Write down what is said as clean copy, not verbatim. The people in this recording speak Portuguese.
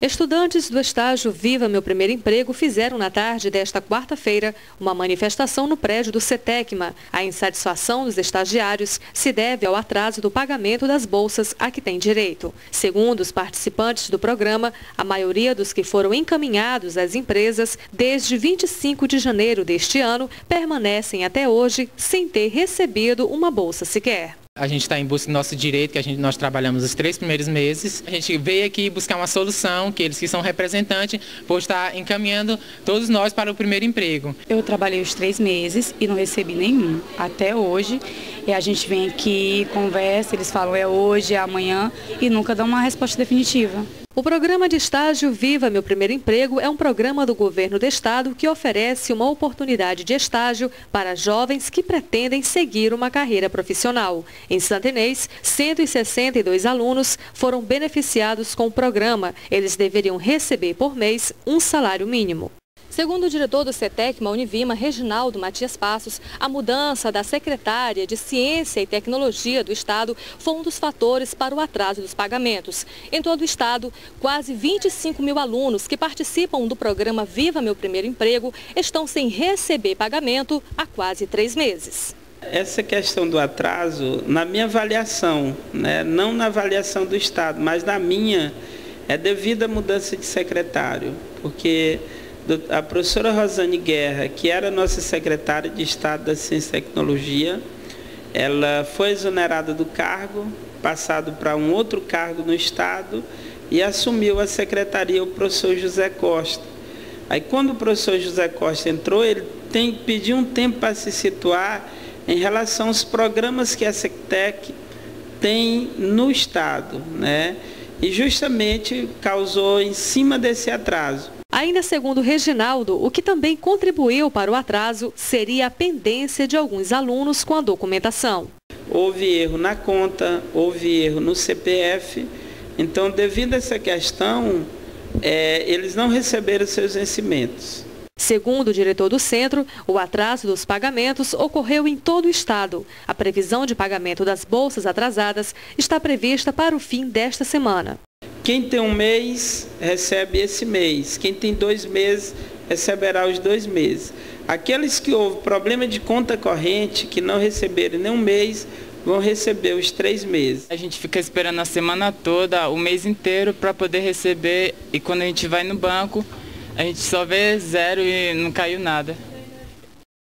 Estudantes do estágio Viva Meu Primeiro Emprego fizeram na tarde desta quarta-feira uma manifestação no prédio do CETECMA. A insatisfação dos estagiários se deve ao atraso do pagamento das bolsas a que têm direito. Segundo os participantes do programa, a maioria dos que foram encaminhados às empresas desde 25 de janeiro deste ano permanecem até hoje sem ter recebido uma bolsa sequer. A gente está em busca do nosso direito, que nós trabalhamos os 3 primeiros meses. A gente veio aqui buscar uma solução, que eles que são representantes, por estar encaminhando todos nós para o primeiro emprego. Eu trabalhei os 3 meses e não recebi nenhum, até hoje. E a gente vem aqui, conversa, eles falam é hoje, é amanhã e nunca dão uma resposta definitiva. O programa de estágio Viva Meu Primeiro Emprego é um programa do governo do estado que oferece uma oportunidade de estágio para jovens que pretendem seguir uma carreira profissional. Em Santa Inês, 162 alunos foram beneficiados com o programa. Eles deveriam receber por mês um salário mínimo. Segundo o diretor do CETECMA Univima, Reginaldo Matias Passos, a mudança da secretária de Ciência e Tecnologia do Estado foi um dos fatores para o atraso dos pagamentos. Em todo o Estado, quase 25 mil alunos que participam do programa Viva Meu Primeiro Emprego estão sem receber pagamento há quase 3 meses. Essa questão do atraso, na minha avaliação, não na avaliação do Estado, mas na minha, é devido à mudança de secretário, porque a professora Rosane Guerra, que era nossa secretária de Estado da Ciência e Tecnologia, ela foi exonerada do cargo, passado para um outro cargo no Estado e assumiu a secretaria o professor José Costa. Aí quando o professor José Costa entrou, ele pediu um tempo para se situar em relação aos programas que a Sectec tem no Estado, E justamente causou em cima desse atraso. Ainda segundo Reginaldo, o que também contribuiu para o atraso seria a pendência de alguns alunos com a documentação. Houve erro na conta, houve erro no CPF, então devido a essa questão, eles não receberam seus vencimentos. Segundo o diretor do centro, o atraso dos pagamentos ocorreu em todo o estado. A previsão de pagamento das bolsas atrasadas está prevista para o fim desta semana. Quem tem um mês, recebe esse mês. Quem tem 2 meses, receberá os 2 meses. Aqueles que houve problema de conta corrente, que não receberam nem um mês, vão receber os 3 meses. A gente fica esperando a semana toda, o mês inteiro, para poder receber. E quando a gente vai no banco, a gente só vê 0 e não caiu nada.